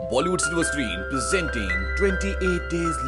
Bollywood silver screen presenting 28 days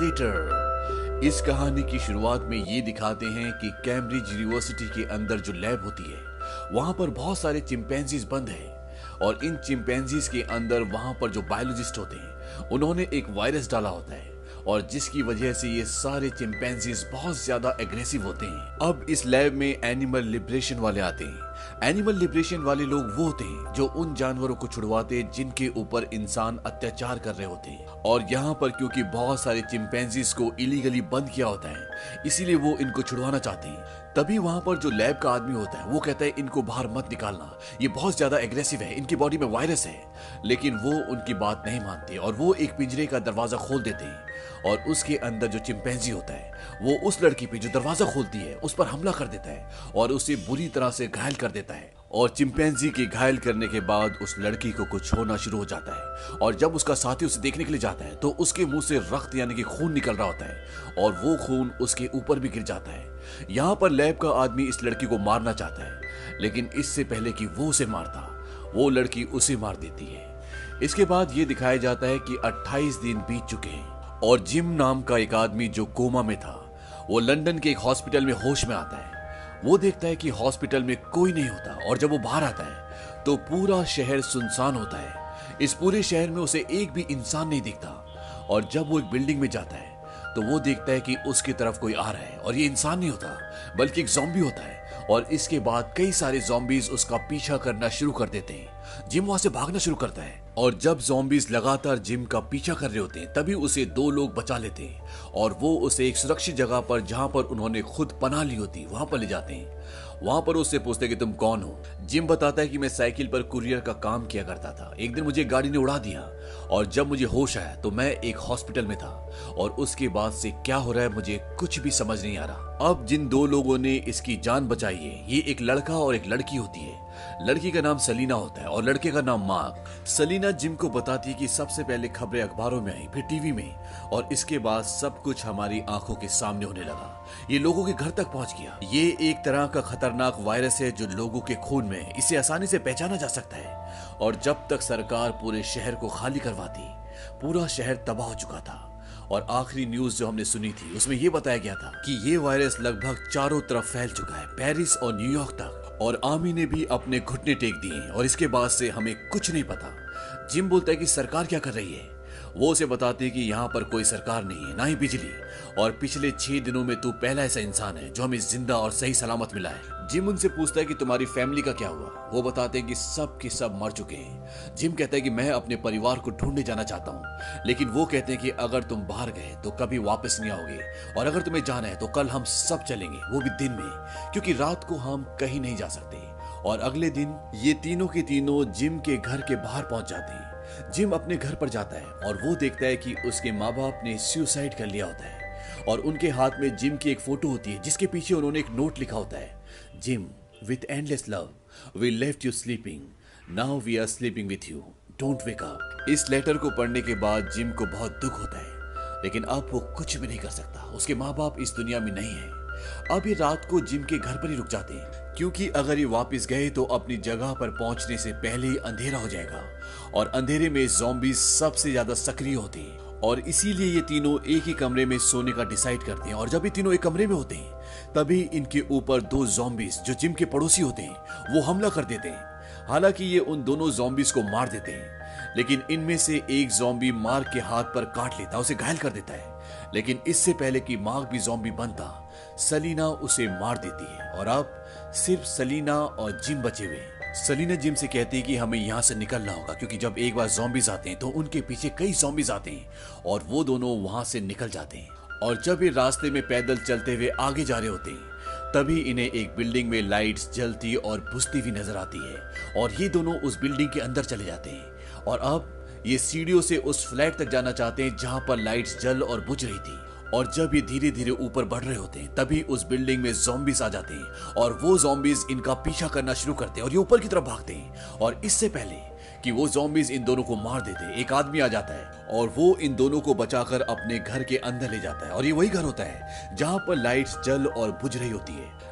letter. इस कहानी की शुरुआत में ये दिखाते हैं कि कैम्ब्रिज यूनिवर्सिटी के अंदर जो लैब होती है वहां पर बहुत सारे चिंपैंजीज बंद हैं और इन चिंपैंजीज के अंदर वहां पर जो बायोलॉजिस्ट होते हैं उन्होंने एक वायरस डाला होता है और जिसकी वजह से ये सारे चिंपैंजीज बहुत ज्यादा एग्रेसिव होते हैं। अब इस लैब में एनिमल लिबरेशन वाले आते हैं। एनिमल लिबरेशन वाले लोग वो होते हैं जो उन जानवरों को छुड़वाते हैं जिनके ऊपर इंसान अत्याचार कर रहे होते हैं। और यहाँ पर क्योंकि बहुत सारे चिंपैंजीज को इलीगली बंद किया होता है इसीलिए वो इनको छुड़वाना चाहते हैं। तभी वहां पर जो लैब का आदमी होता है वो कहता है इनको बाहर मत निकालना, ये बहुत ज्यादा एग्रेसिव है, इनकी बॉडी में वायरस है। लेकिन वो उनकी बात नहीं मानते और वो एक पिंजरे का दरवाजा खोल देते हैं और उसके अंदर जो चिंपैंजी होता है वो उस लड़की पे जो दरवाजा खोलती है उस पर हमला कर देता है और उसे बुरी तरह से घायल कर देता है। और चिंपैंजी के घायल करने के बाद उस लड़की को कुछ होना शुरू हो जाता है और जब उसका साथी उसे देखने के लिए जाता है तो उसके मुंह से रक्त यानी कि खून निकल रहा होता है और वो खून उसके ऊपर भी गिर जाता है। यहाँ पर लैब का आदमी इस लड़की को मारना चाहता है लेकिन इससे पहले कि वो उसे मारता वो लड़की उसे मार देती है। इसके बाद ये दिखाया जाता है कि 28 दिन बीत चुके हैं और जिम नाम का एक आदमी जो कोमा में था वो लंदन के एक हॉस्पिटल में होश में आता है। वो देखता है कि हॉस्पिटल में कोई नहीं होता और जब वो बाहर आता है तो पूरा शहर सुनसान होता है। इस पूरे शहर में उसे एक भी इंसान नहीं दिखता और जब वो एक बिल्डिंग में जाता है तो वो देखता है कि उसकी तरफ कोई आ रहा है और ये इंसान नहीं होता बल्कि एक ज़ॉम्बी होता है। और इसके बाद कई सारे ज़ॉम्बीज उसका पीछा करना शुरू कर देते हैं। जिम वहां से भागना शुरू करता है और जब ज़ॉम्बीज लगातार जिम का पीछा कर रहे होते हैं तभी उसे दो लोग बचा लेते हैं और वो उसे एक सुरक्षित जगह पर जहां पर उन्होंने खुद पनाह ली होती वहां पर ले जाते हैं। वहां पर उससे पूछते कि तुम कौन हो। जिम बताता है कि मैं साइकिल पर कुरियर का काम किया करता था, एक दिन मुझे गाड़ी ने उड़ा दिया और जब मुझे होश आया तो मैं एक हॉस्पिटल में था और उसके बाद से क्या हो रहा है मुझे कुछ भी समझ नहीं आ रहा। अब जिन दो लोगों ने इसकी जान बचाई है ये एक लड़का और एक लड़की होती है। लड़की का नाम सलीना होता है और लड़के का नाम मार्क। सलीना जिम को बताती है कि सबसे पहले खबरें अखबारों में आई, फिर टीवी में और इसके बाद सब कुछ हमारी आंखों के सामने होने लगा। ये लोगों के घर तक पहुंच गया। ये एक तरह का खतरनाक वायरस है जो लोगों के खून में है, इसे आसानी से पहचाना जा सकता है। और जब तक सरकार पूरे शहर को खाली करवाती पूरा शहर तबाह हो चुका था। और आखिरी न्यूज जो हमने सुनी थी उसमें यह बताया गया था कि ये वायरस लगभग चारों तरफ फैल चुका है, पेरिस और न्यूयॉर्क तक। और आमी ने भी अपने घुटने टेक दिए और इसके बाद से हमें कुछ नहीं पता। जिम बोलता है कि सरकार क्या कर रही है। वो उसे बताते हैं कि यहाँ पर कोई सरकार नहीं है, ना ही बिजली, और पिछले 6 दिनों में तू पहला ऐसा इंसान है जो हमें जिंदा और सही सलामत मिला है। जिम उनसे पूछता है कि तुम्हारी फैमिली का क्या हुआ। वो बताते हैं कि सब के सब मर चुके हैं। जिम कहता है कि मैं अपने परिवार को ढूंढने जाना चाहता हूँ लेकिन वो कहते हैं कि अगर तुम बाहर गए तो कभी वापस नहीं आओगे और अगर तुम्हें जाना है तो कल हम सब चलेंगे, वो भी दिन में, क्योंकि रात को हम कहीं नहीं जा सकते। और अगले दिन ये तीनों के तीनों जिम के घर के बाहर पहुंच जाते हैं। जिम अपने घर पर जाता है और वो देखता है कि उसके माँ बाप ने सुसाइड कर लिया होता है और उनके हाथ में जिम की एक फोटो होती है जिसके पीछे उन्होंने एक नोट लिखा होता है, Jim with endless love we left you sleeping, now we are sleeping with you, don't wake up. इस लेटर को पढ़ने के बाद जिम को बहुत दुख होता है लेकिन अब वो कुछ भी नहीं कर सकता। उसके माँ बाप इस दुनिया में नहीं है। अब ये रात को जिम के घर पर ही रुक जाते हैं क्योंकि अगर ये वापस गए तो अपनी जगह पर पहुंचने से पहले ही अंधेरा हो जाएगा और अंधेरे में ज़ॉम्बीज सबसे ज्यादा सक्रिय होते हैं। और इसीलिए ये तीनों एक ही कमरे में सोने का डिसाइड करते हैं। और जब ये तीनों एक कमरे में होते हैं तभी इनके ऊपर दो ज़ॉम्बीज जो जिम के पड़ोसी होते हैं वो हमला कर देते हैं। हालांकि ये उन दोनों ज़ॉम्बीज को मार देते हैं लेकिन इनमें से एक ज़ॉम्बी मार्क के हाथ पर काट लेता, उसे घायल कर देता है। लेकिन इससे पहले कि मार्क भी ज़ॉम्बी बनता सलीना उसे मार देती है और अब सिर्फ सलीना और जिम बचे हुए हैं। सलीना जिम से कहती है कि हमें यहाँ से निकलना होगा क्योंकि जब एक बार ज़ॉम्बीज आते हैं तो उनके पीछे कई ज़ॉम्बीज आते हैं और वो दोनों वहां से निकल जाते हैं। और जब ये रास्ते में पैदल चलते हुए आगे जा रहे होते हैं तभी इन्हें एक बिल्डिंग में लाइट्स जलती और बुझती हुई नजर आती है और ये दोनों उस बिल्डिंग के अंदर चले जाते हैं। और अब ये सीढ़ियों से उस फ्लैट तक जाना चाहते हैं जहां पर लाइट्स जल और बुझ रही थी। और जब ये धीरे धीरे ऊपर बढ़ रहे होते हैं तभी उस बिल्डिंग में ज़ॉम्बीज आ जाते हैं और वो ज़ॉम्बीज इनका पीछा करना शुरू करते हैं और ये ऊपर की तरफ भागते हैं। और इससे पहले कि वो ज़ॉम्बीज इन दोनों को मार देते हैं एक आदमी आ जाता है और वो इन दोनों को बचाकर अपने घर के अंदर ले जाता है। और ये वही घर होता है जहां पर लाइट्स जल और बुझ रही होती है।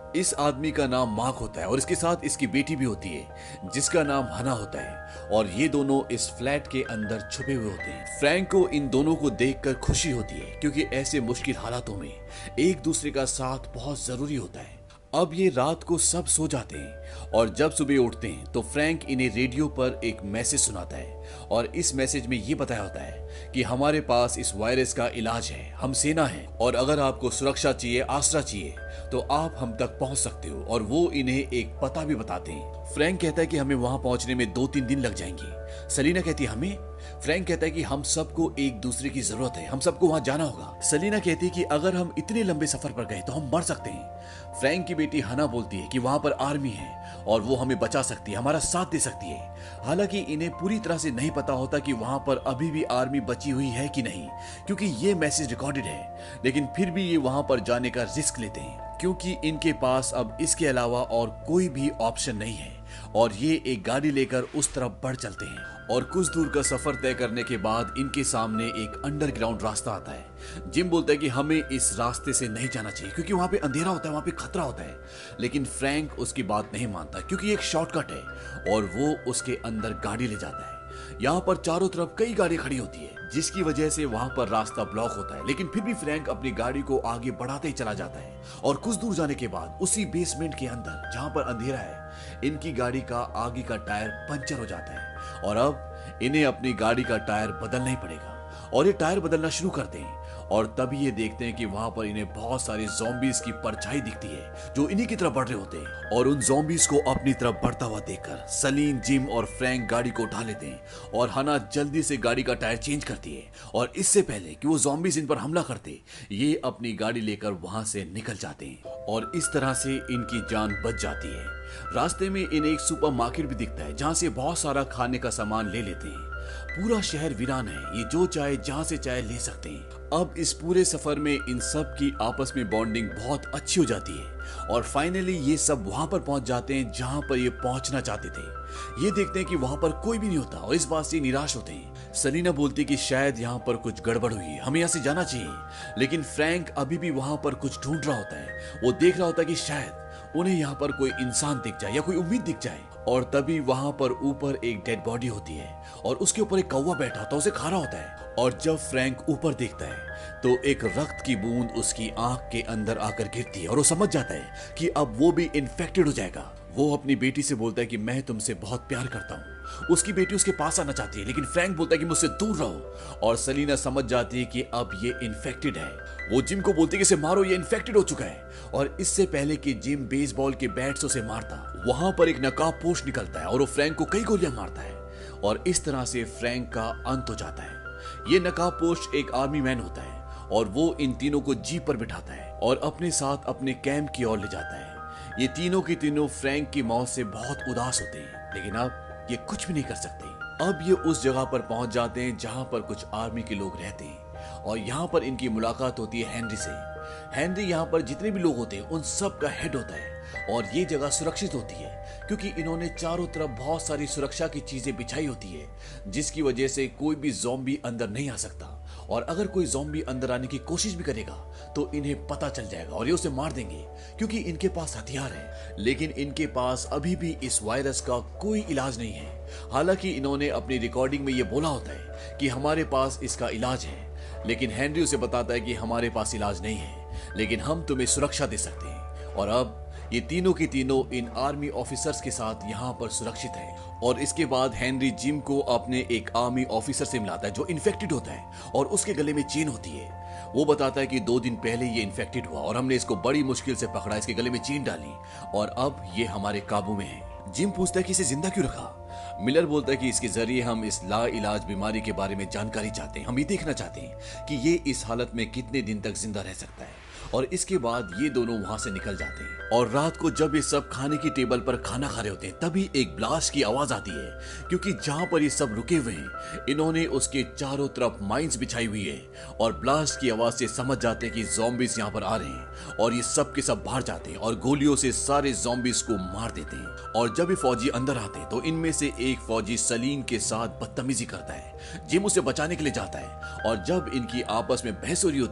इस आदमी का नाम मार्क होता है और इसके साथ इसकी बेटी भी होती है जिसका नाम हना होता है और ये दोनों इस फ्लैट के अंदर छुपे हुए होते हैं। फ्रैंक को इन दोनों को देखकर खुशी होती है क्योंकि ऐसे मुश्किल हालातों में एक दूसरे का साथ बहुत जरूरी होता है। अब ये रात को सब सो जाते हैं और जब सुबह उठते हैं तो फ्रैंक इन्हें रेडियो पर एक मैसेज सुनाता है और इस मैसेज में ये बताया होता है कि हमारे पास इस वायरस का इलाज है, हम सेना हैं और अगर आपको सुरक्षा चाहिए, आसरा चाहिए तो आप हम तक पहुंच सकते हो। और वो इन्हें एक पता भी बताते हैं। फ्रैंक कहता है कि हमें वहां पहुंचने में 2-3 दिन लग जाएंगे। सलीना कहती है हमें। फ्रैंक कहता है कि हम सबको एक दूसरे की जरूरत है, हम सबको वहां जाना होगा। सलीना कहती है कि अगर हम इतने लंबे सफर पर गए तो हम मर सकते हैं। फ्रैंक की बेटी हना बोलती है कि वहां पर आर्मी है और वो हमें बचा सकती है, हमारा साथ दे सकती है। हालांकि इन्हें पूरी तरह से नहीं पता होता कि वहां पर अभी भी आर्मी बची हुई है कि नहीं, क्योंकि ये मैसेज रिकॉर्डेड है। लेकिन फिर भी ये वहां पर जाने का रिस्क लेते हैं क्योंकि इनके पास अब इसके अलावा और कोई भी ऑप्शन नहीं है और ये एक गाड़ी लेकर उस तरफ बढ़ चलते हैं। और कुछ दूर का सफर तय करने के बाद इनके सामने एक अंडरग्राउंड रास्ता आता है। जिम बोलता है कि हमें इस रास्ते से नहीं जाना चाहिए क्योंकि वहां पे अंधेरा होता है, वहां पे खतरा होता है। लेकिन फ्रैंक उसकी बात नहीं मानता क्योंकि एक शॉर्टकट है और वो उसके अंदर गाड़ी ले जाता है। यहाँ पर चारों तरफ कई गाड़ी खड़ी होती है जिसकी वजह से वहां पर रास्ता ब्लॉक होता है। लेकिन फिर भी फ्रैंक अपनी गाड़ी को आगे बढ़ाते ही चला जाता है और कुछ दूर जाने के बाद उसी बेसमेंट के अंदर जहां पर अंधेरा है इनकी गाड़ी का आगे का टायर पंचर हो जाता है और अब इन्हें अपनी गाड़ी का टायर बदलना ही पड़ेगा। और ये टायर बदलना शुरू करते हैं और तभी ये देखते हैं कि वहां पर इन्हें बहुत सारे ज़ॉम्बीज़ की परछाई दिखती है जो इन्हीं की तरफ बढ़ रहे होते हैं। और उन ज़ॉम्बीज़ को अपनी तरफ बढ़ता हुआ देखकर सलीन, जिम और फ्रैंक गाड़ी को उठा लेते हैं और हना जल्दी से गाड़ी का टायर चेंज करती है और इससे पहले कि वो ज़ॉम्बीज़ इन पर हमला करते ये अपनी गाड़ी लेकर वहां से निकल जाते हैं और इस तरह से इनकी जान बच जाती है। रास्ते में इन्हें एक सुपरमार्केट भी दिखता है जहां से बहुत सारा खाने का सामान ले लेते हैं। पूरा शहर वीरान है, ये जो चाहे जहां से चाहे ले सकते हैं। अब इस पूरे सफर में इन सब की आपस में बॉन्डिंग बहुत अच्छी हो जाती है और फाइनली ये सब वहां पर पहुंच जाते हैं जहां पर ये पहुंचना चाहते थे। ये देखते हैं कि वहां पर कोई भी नहीं होता और इस बात से निराश होते हैं। सलीना बोलती है कि शायद यहाँ पर कुछ गड़बड़ हुई है, हमें यहाँ से जाना चाहिए। लेकिन फ्रैंक अभी भी वहां पर कुछ ढूंढ रहा होता है। वो देख रहा होता है कि शायद उन्हें यहाँ पर कोई इंसान दिख जाए या कोई उम्मीद दिख जाए। और तभी वहां पर ऊपर एक डेड बॉडी होती है और उसके ऊपर एक कौवा बैठा होता है, उसे खा रहा होता है। और जब फ्रैंक ऊपर देखता है तो एक रक्त की बूंद उसकी आंख के अंदर आकर गिरती है और वो समझ जाता है कि अब वो भी इन्फेक्टेड हो जाएगा। वो अपनी बेटी से बोलता है कि मैं तुमसे बहुत प्यार करता हूँ। उसकी बेटी उसके पास आना चाहती है लेकिन फ्रैंक बोलता है कि मुझसे दूर रहो। और सलीना समझ जाती है कि अब ये इन्फेक्टेड है। वो जिम को बोलती है कि इसे मारो, ये इन्फेक्टेड हो चुका है। और इससे पहले कि जिम बेसबॉल के बैट से उसे मारता, वहां पर एक नकाबपोश निकलता है और वो फ्रैंक को कई गोलियां मारता है और इस तरह से फ्रैंक का अंत हो जाता है। ये नकाबपोश एक आर्मी मैन होता है और वो इन तीनों को जीप पर बिठाता है और अपने साथ अपने कैंप की ओर ले जाता है। ये तीनों की तीनों फ्रैंक की मौत से बहुत उदास होते हैं लेकिन अब ये कुछ भी नहीं कर सकते। अब ये उस जगह पर पहुंच जाते हैं जहां पर कुछ आर्मी के लोग रहते हैं और यहाँ पर इनकी मुलाकात होती है हेनरी से। हेनरी यहाँ पर जितने भी लोग होते हैं उन सब का हेड होता है और ये जगह सुरक्षित होती है क्योंकि इन्होंने चारों तरफ बहुत सारी सुरक्षा की चीजें बिछाई होती है जिसकी वजह से कोई भी ज़ॉम्बी अंदर नहीं आ सकता। और अगर कोई ज़ॉम्बी अंदर आने की कोशिश भी करेगा तो इन्हें पता चल जाएगा और ये उसे मार देंगे क्योंकि इनके पास हथियार है। लेकिन इनके पास अभी भी इस वायरस का कोई इलाज नहीं है। हालांकि इन्होंने अपनी रिकॉर्डिंग में ये बोला होता है कि हमारे पास इसका इलाज है, लेकिन हेनरी उसे बताता है कि हमारे पास इलाज नहीं है लेकिन हम तुम्हें सुरक्षा दे सकते हैं। और अब ये तीनों की तीनों इन आर्मी ऑफिसर्स के साथ यहाँ पर सुरक्षित हैं। और इसके बाद हेनरी जिम को अपने एक आर्मी ऑफिसर से मिलाता है जो इन्फेक्टेड होता है और उसके गले में चेन होती है। वो बताता है कि 2 दिन पहले ये इन्फेक्टेड हुआ और हमने इसको बड़ी मुश्किल से पकड़ा, इसके गले में चेन डाली और अब ये हमारे काबू में है। जिम पूछता है कि इसे जिंदा क्यों रखा। मिलर बोलता है कि इसके जरिए हम इस लाइलाज बीमारी के बारे में जानकारी चाहते हैं। हम ये देखना चाहते हैं कि ये इस हालत में कितने दिन तक जिंदा रह सकता है। और इसके बाद ये दोनों वहां से निकल जाते हैं। और रात को जब ये सब खाने की टेबल पर खाना खा रहे होते हैं तभी एक ब्लास्ट की आवाज आती है क्योंकि जहां पर ये सब रुके हुए हैं इन्होंने उसके चारों तरफ माइंस बिछाई हुई है। और ब्लास्ट की आवाज से समझ जाते हैं कि ज़ॉम्बीज़ यहाँ पर आ रहे हैं और ये सब के सब बाहर जाते हैं और गोलियों से सारे ज़ॉम्बीज़ को मार देते हैं। और जब ये फौजी अंदर आते हैं तो इनमें से एक फौजी सलीन के साथ बदतमीजी करता है। जिम उसे बचाने के लिए जाता है और जब इनकी आपस में बहस हो रही होती है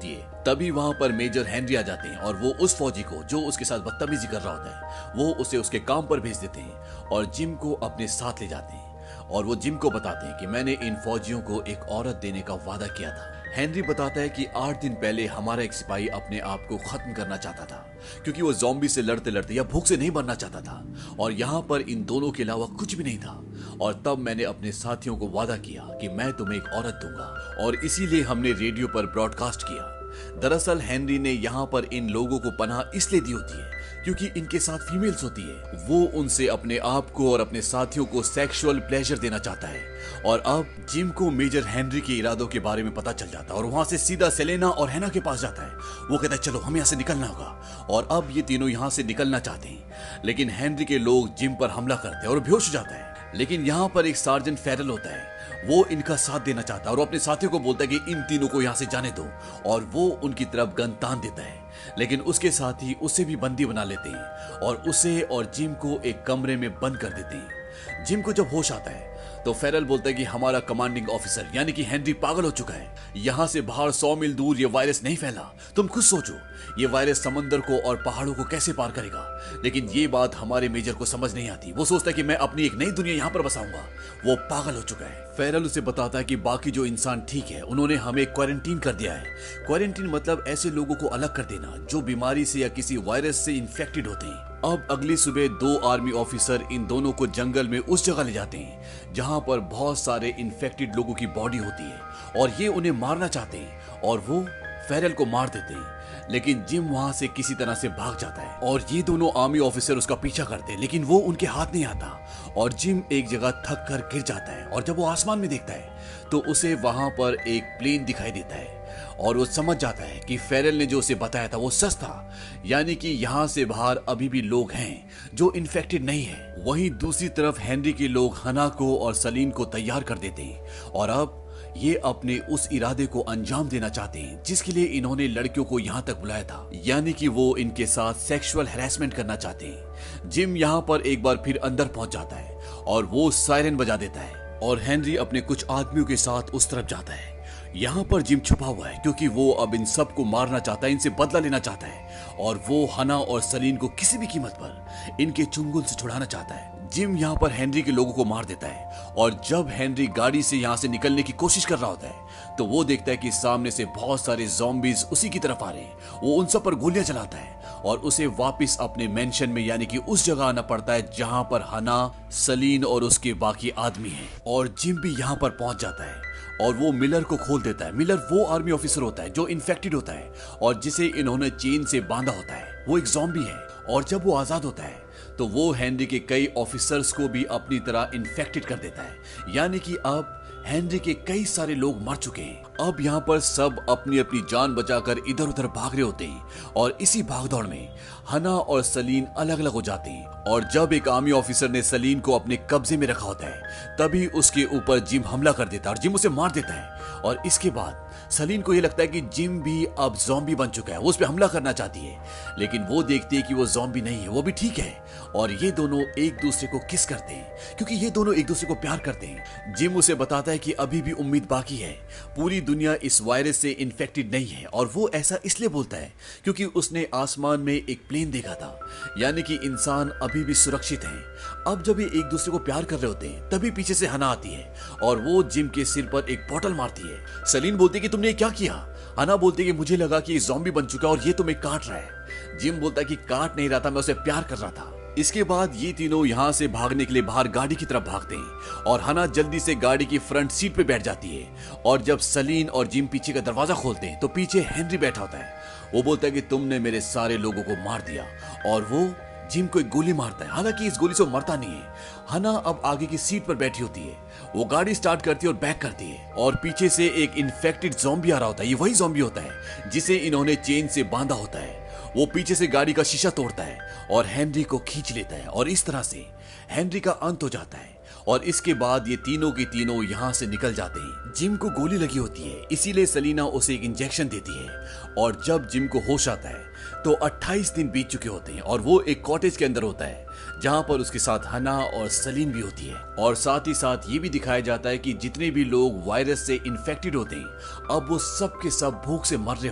तभी वहां पर मेजर हेनरी आ जाते हैं और वो उस फौजी को जो उसके साथ बदतमीजी कर रहा होता है वो उसे उसके काम पर भेज देते हैं और जिम को अपने साथ ले जाते हैं और वो जिम को बताते हैं कि मैंने इन फौजियों को एक औरत देने का वादा किया था। हेनरी बताता है कि 8 दिन पहले हमारा एक सिपाही अपने आप को खत्म करना चाहता था क्योंकि वो ज़ॉम्बी से लड़ते लड़ते या भूख से नहीं मरना चाहता था और यहाँ पर इन दोनों के अलावा कुछ भी नहीं था। और तब मैंने अपने साथियों को वादा किया कि मैं तुम्हें एक औरत दूंगा और इसीलिए हमने रेडियो पर ब्रॉडकास्ट किया। दरअसल हेनरी ने यहाँ पर इन लोगों को पनाह इसलिए दी होती है क्योंकि इनके साथ फीमेल्स होती है। वो उनसे अपने आप को और अपने साथियों को सेक्सुअल प्लेजर देना चाहता है। और अब जिम को मेजर हेनरी के इरादों के बारे में पता चल जाता है और वहां से सीधा सेलेना और हैना के पास जाता है। वो कहता है चलो हमें यहाँ से निकलना होगा और अब ये तीनों यहाँ से निकलना चाहते हैं लेकिन हेनरी के लोग जिम पर हमला करते हैं और बेहोश हो जाता है। लेकिन यहाँ पर एक सार्जेंट फेरल होता है, वो इनका साथ देना चाहता है और वो अपने साथियों को बोलता है कि इन तीनों को यहाँ से जाने दो और वो उनकी तरफ गन तान देता है। लेकिन उसके साथ ही उसे भी बंदी बना लेते हैं और उसे और जिम को एक कमरे में बंद कर देते हैं। जिम को जब होश आता है तो फेरल बोलता है कि हमारा कमांडिंग ऑफिसर यानी कि हेनरी पागल हो चुका है। यहाँ से बाहर 100 मील दूर ये वायरस नहीं फैला। तुम खुद सोचो ये वायरस समंदर को और पहाड़ों को कैसे पार करेगा। लेकिन ये बात हमारे मेजर को समझ नहीं आती। वो सोचता है कि मैं अपनी एक नई दुनिया यहाँ पर बसाऊंगा। वो पागल हो चुका है। फेरल उसे बताता है कि बाकी जो इंसान ठीक है उन्होंने हमें क्वारंटीन कर दिया है। क्वारंटीन मतलब ऐसे लोगों को अलग कर देना जो बीमारी से या किसी वायरस से इन्फेक्टेड होते हैं। अब अगली सुबह 2 आर्मी ऑफिसर इन दोनों को जंगल में उस जगह ले जाते हैं जहां पर बहुत सारे इन्फेक्टेड लोगों की बॉडी होती है और ये उन्हें मारना चाहते हैं और वो फेरल को मार देते हैं। लेकिन जिम वहां से किसी तरह से भाग जाता है और ये दोनों आर्मी ऑफिसर उसका पीछा करते हैं लेकिन वो उनके हाथ नहीं आता और जिम एक जगह थक कर गिर जाता है। और जब वो आसमान में देखता है तो उसे वहां पर एक प्लेन दिखाई देता है और वो समझ जाता है कि फेरल ने जो उसे बताया था वो सच था, यानी कि यहाँ से बाहर अभी भी लोग हैं जो इन्फेक्टेड नहीं है। वहीं दूसरी तरफ हेनरी के लोग हना को और सलीन को तैयार कर देते हैं और अब ये अपने उस इरादे को अंजाम देना चाहते हैं जिसके लिए इन्होंने लड़कियों को यहाँ तक बुलाया था, यानी कि वो इनके साथ सेक्सुअल हैरेसमेंट करना चाहते हैं। जिम यहाँ पर एक बार फिर अंदर पहुंच जाता है और वो सायरन बजा देता है और हेनरी अपने कुछ आदमियों के साथ उस तरफ जाता है। यहाँ पर जिम छुपा हुआ है क्योंकि वो अब इन सब को मारना चाहता है, इनसे बदला लेना चाहता है और वो हना और सलीन को किसी भी कीमत पर इनके चुंगल से छुड़ाना चाहता है। जिम यहाँ पर हेनरी के लोगों को मार देता है और जब हेनरी गाड़ी से यहाँ से निकलने की कोशिश कर रहा होता है तो वो देखता है कि सामने से बहुत सारे ज़ॉम्बीज उसी की तरफ आ रहे हैं। वो उन सब पर गोलियां चलाता है और उसे वापस अपने मेंशन में यानी कि उस जगह आना पड़ता है जहां पर हना, सलीन और उसके बाकी आदमी हैं। और जिम भी यहाँ पर पहुंच जाता है और वो मिलर को खोल देता है। मिलर वो आर्मी ऑफिसर होता है जो इन्फेक्टेड होता है और जिसे इन्होंने चेन से बांधा होता है। वो एक ज़ॉम्बी है और जब वो आजाद होता है तो वो हेनरी के कई ऑफिसर्स को भी अपनी तरह इन्फेक्टेड कर देता है, यानी कि अब हेनरी के कई सारे लोग मर चुके हैं। अब यहाँ पर सब अपनी अपनी जान बचाकर इधर उधर भाग रहे होते हैं और इसी भागदौड़ में हना और सलीन अलग अलग हो जाते हैं। और जब एक आर्मी ऑफिसर ने सलीन को अपने कब्जे में रखा होता है तभी उसके ऊपर जिम हमला कर देता है और जिम उसे मार देता है। और इसके बाद सलीन को यह लगता है कि जिम भी अब ज़ॉम्बी बन चुका है। वो उस पर हमला करना चाहती है लेकिन वो देखती है कि वो ज़ॉम्बी नहीं है, वो भी ठीक है। और ये दोनों एक दूसरे को किस करते हैं क्योंकि ये दोनों एक दूसरे को प्यार करते हैं। जिम उसे बताता है कि अभी भी उम्मीद बाकी है, पूरी दुनिया इस वायरस से इन्फेक्टेड नहीं है। और वो ऐसा इसलिए बोलता है क्योंकि उसने आसमान में एक प्लेन देखा था, यानी कि इंसान अभी भी सुरक्षित हैं। अब जब ये एक दूसरे को प्यार कर रहे होते हैं तभी पीछे से हना आती है और वो जिम के सिर पर एक बोतल मारती है। सलीन बोलती है कि तुमने क्या किया। हना बोलती है कि मुझे लगा कि ये ज़ॉम्बी बन चुका है और ये तुम्हें काट रहा है। जिम बोलता है कि काट नहीं रहा था, मैं उसे प्यार कर रहा था। इसके बाद ये तीनों यहाँ से भागने के लिए बाहर गाड़ी की तरफ भागते हैं और हना जल्दी से गाड़ी की फ्रंट सीट पे बैठ जाती है। और जब सलीन और जिम पीछे का दरवाजा खोलते हैं तो पीछे हेनरी बैठा होता है। वो बोलता है कि तुमने मेरे सारे लोगों को मार दिया और वो जिम को एक गोली मारता है। हालांकि इस गोली से वो मरता नहीं है। हना अब आगे की सीट पर बैठी होती है। वो गाड़ी स्टार्ट करती है और बैक करती है और पीछे से एक इन्फेक्टेड ज़ॉम्बी आ रहा होता है। ये वही ज़ॉम्बी होता है जिसे इन्होंने चेन से बांधा होता है। वो पीछे से गाड़ी का शीशा तोड़ता है और हेनरी को खींच लेता है और इस तरह से हेनरी का अंत हो जाता है। और इसके बाद ये तीनों के तीनों यहाँ से निकल जाते हैं। जिम को गोली लगी होती है इसीलिए सलीना उसे एक इंजेक्शन देती है और जब जिम को होश आता है तो 28 दिन बीत चुके होते हैं और वो एक कॉटेज के अंदर होता है जहां पर उसके साथ हना और सलीन भी होती है। और साथ ही साथ ये भी दिखाया जाता है कि जितने भी लोग वायरस से इन्फेक्टेड होते हैं अब वो सब के सब भूख से मर रहे होते हैं।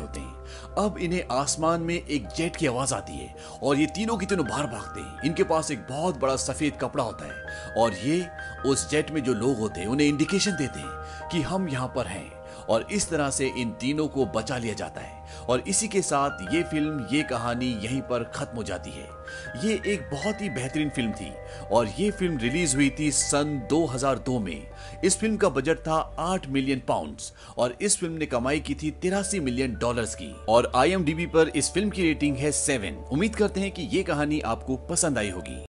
अब इन्हें आसमान में एक जेट की आवाज आती है और ये तीनों की तीनों बाहर भागते हैं। इनके पास एक बहुत बड़ा सफेद कपड़ा होता है और ये उस जेट में जो लोग होते हैं उन्हें इंडिकेशन देते हैं कि हम यहाँ पर हैं, और इस तरह से इन तीनों को बचा लिया जाता है। और इसी के साथ ये फिल्म, ये कहानी यहीं पर खत्म हो जाती है। ये एक बहुत ही बेहतरीन फिल्म थी और ये फिल्म रिलीज हुई थी सन 2002 में। इस फिल्म का बजट था 8 मिलियन पाउंड्स और इस फिल्म ने कमाई की थी 83 मिलियन डॉलर्स की। और IMDb पर इस फिल्म की रेटिंग है 7। उम्मीद करते हैं कि ये कहानी आपको पसंद आई होगी।